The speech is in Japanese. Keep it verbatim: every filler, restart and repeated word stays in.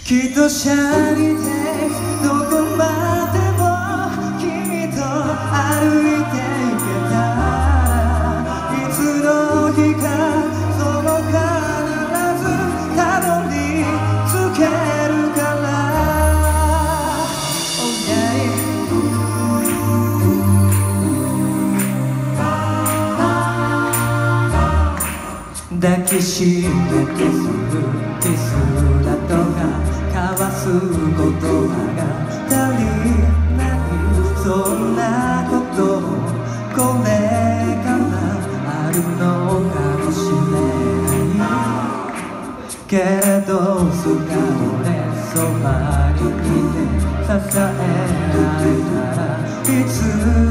きっとシャリでどこまでも君と歩いていけたら、いつの日かその必ずたどり着けるから、oh yeah。 抱きしめてすぐキスだとか交わす言葉が足りない、そんなこともこれからあるのかもしれないけれど、素顔でそばにいて支えられたらいつ